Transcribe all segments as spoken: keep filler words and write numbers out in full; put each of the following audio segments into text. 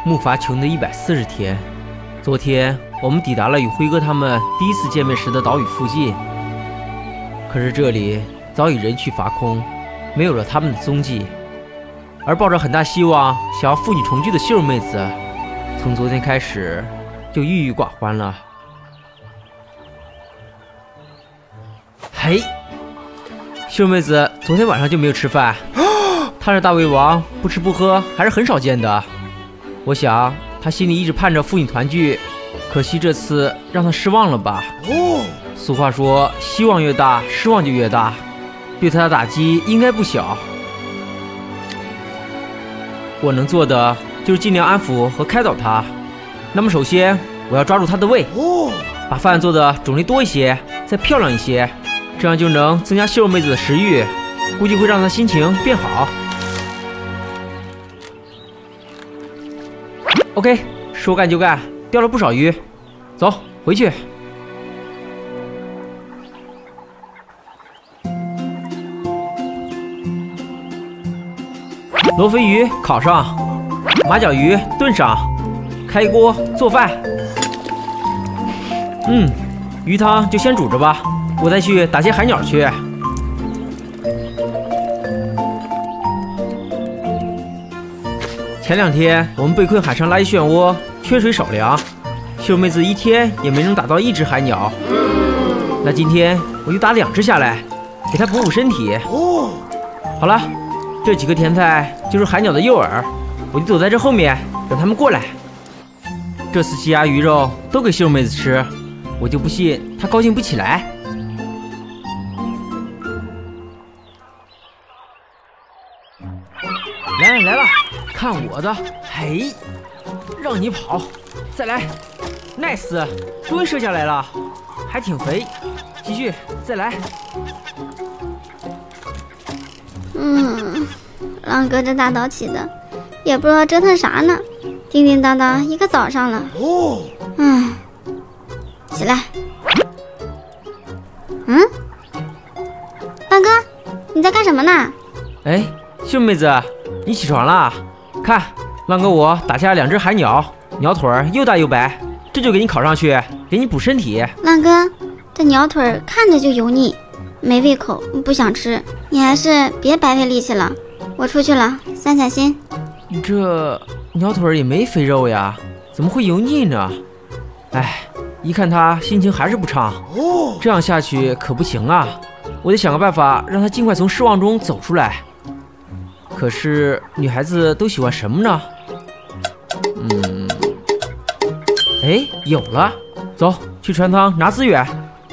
木筏穷的一百四十天。昨天我们抵达了与辉哥他们第一次见面时的岛屿附近，可是这里早已人去楼空，没有了他们的踪迹。而抱着很大希望想要父女重聚的秀妹子，从昨天开始就郁郁寡欢了。嘿，秀妹子昨天晚上就没有吃饭，她是大胃王，不吃不喝还是很少见的。我想她心里一直盼着父女团聚，可惜这次让她失望了吧。俗话说，希望越大，失望就越大，对她的打击应该不小。我能做的就是尽量安抚和开导她。那么首先我要抓住她的胃，把饭做的种类多一些，再漂亮一些，这样就能增加秀妹子的食欲，估计会让她心情变好。OK， 说干就干，钓了不少鱼，走回去。罗非鱼烤上，马脚鱼炖上，开锅做饭。嗯，鱼汤就先煮着吧，我再去打些海鸟去。前两天我们被困海上垃圾漩涡，缺水少粮，秀妹子一天也没能打到一只海鸟。那今天我就打两只下来，给她补补身体。好了，这几个甜菜就是海鸟的诱饵，我就躲在这后面等他们过来。这次鸡鸭鱼肉都给秀妹子吃，我就不信她高兴不起来。来了来了，看我的！嘿，让你跑，再来 ，nice， 终于射下来了，还挺肥，继续再来。 嗯，浪哥这大早起的，也不知道折腾啥呢，叮叮当当一个早上了。哦，嗯，起来。嗯，浪哥，你在干什么呢？ 哎，秀妹子，你起床啦？看，浪哥我打下两只海鸟，鸟腿又大又白，这就给你烤上去，给你补身体。 浪哥，这鸟腿看着就油腻，没胃口，不想吃。你还是别白费力气了，我出去了，散散心。 这鸟腿也没肥肉呀，怎么会油腻呢？哎，一看他心情还是不畅，这样下去可不行啊！我得想个办法让他尽快从失望中走出来。可是女孩子都喜欢什么呢？嗯，哎，有了，走去船舱拿资源。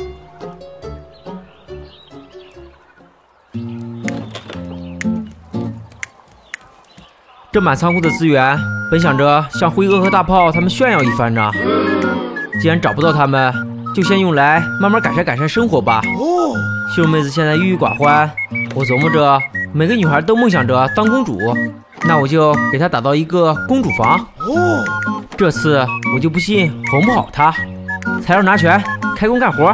这满仓库的资源，本想着向辉哥和大炮他们炫耀一番呢。既然找不到他们，就先用来慢慢改善改善生活吧。秀妹子现在郁郁寡欢，我琢磨着每个女孩都梦想着当公主，那我就给她打造一个公主房。这次我就不信哄不好她。材料拿全，开工干活。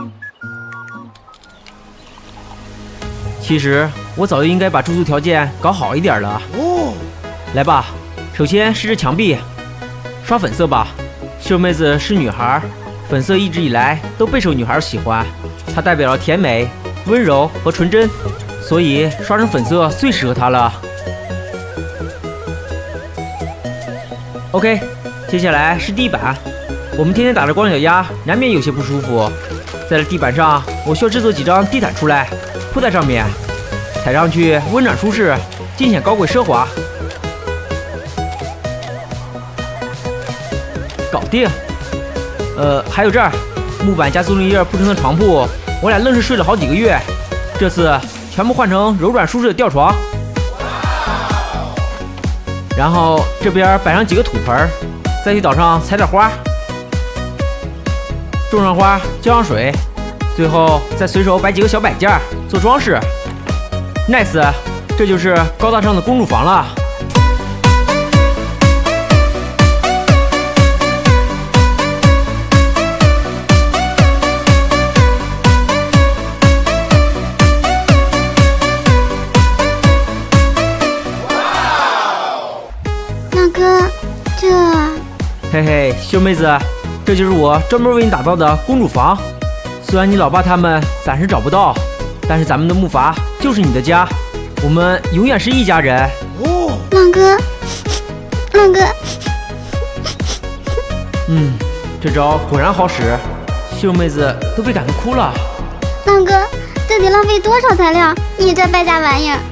其实我早就应该把住宿条件搞好一点了。来吧，首先是这墙壁，刷粉色吧。秀妹子是女孩，粉色一直以来都备受女孩喜欢，它代表了甜美、温柔和纯真，所以刷成粉色最适合她了。OK， 接下来是地板。我们天天打着光脚丫，难免有些不舒服。在这地板上，我需要制作几张地毯出来，铺在上面，踩上去温暖舒适，尽显高贵奢华。搞定。呃，还有这儿，木板加松林叶铺成的床铺，我俩愣是睡了好几个月，这次全部换成柔软舒适的吊床。然后这边摆上几个土盆，再去岛上采点花，种上花，浇上水，最后再随手摆几个小摆件做装饰。nice， 这就是高大上的公主房了。 浪哥，这嘿嘿，秀妹子，这就是我专门为你打造的公主房。虽然你老爸他们暂时找不到，但是咱们的木筏就是你的家，我们永远是一家人。 哦，浪哥，浪哥， 嗯，这招果然好使，秀妹子都被感动哭了。 浪哥，这得浪费多少材料？你这败家玩意儿！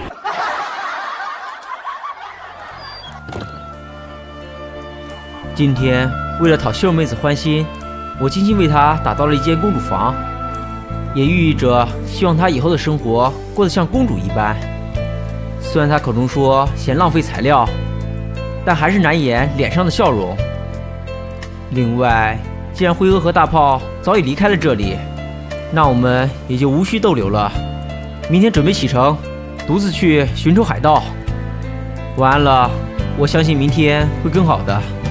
今天为了讨秀妹子欢心，我精心为她打造了一间公主房，也寓意着希望她以后的生活过得像公主一般。虽然她口中说嫌浪费材料，但还是难掩脸上的笑容。另外，既然辉哥和大炮早已离开了这里，那我们也就无需逗留了。明天准备启程，独自去寻仇海盗。晚安了，我相信明天会更好的。